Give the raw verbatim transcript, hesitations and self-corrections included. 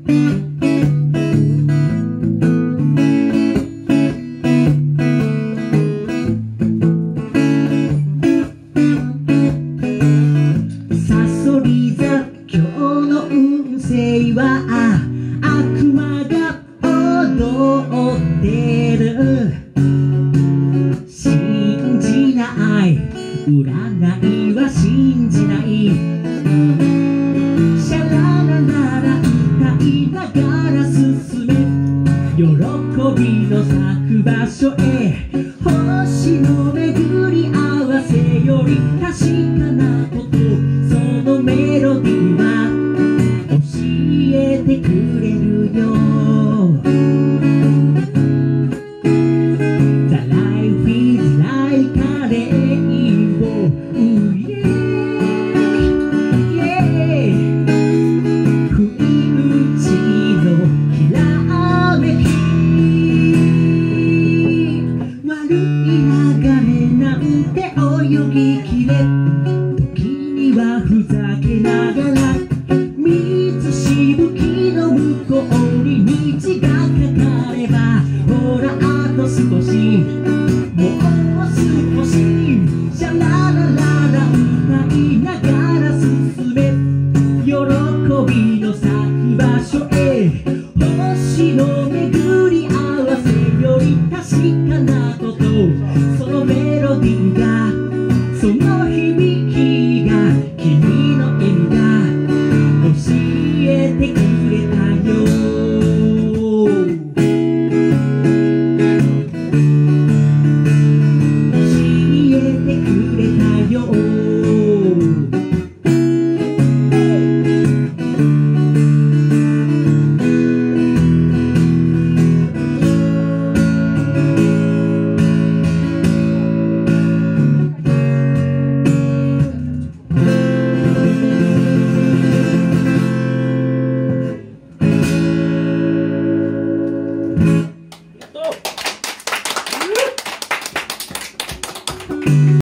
悪魔が踊ってる。信じない、占いは信じない。シャララララ歌いながら進め、喜びの咲く場所へ。星の巡り合わせより確かなこと、そのメロディーは教えてくれるよ。 The life is like a rainbow. Ooh, yeah, yeah. 不意打ちのきらめき、悪い流れなんて泳ぎきれ、時にはふざけながら水しぶきの向こうに虹がかかれば、ほらあと少し、もう少し、シャララララ歌いながら進め、喜びの咲く場所へ。星の巡り合わせより確かなこと、そのメロディーが、その響きが、君の笑みが教えてくれたよ。教えてくれたよ。うん。